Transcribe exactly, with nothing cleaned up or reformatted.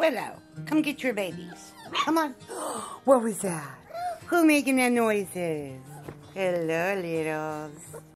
Willow, come get your babies. Come on. What was that? Who making that noises? Hello, littles.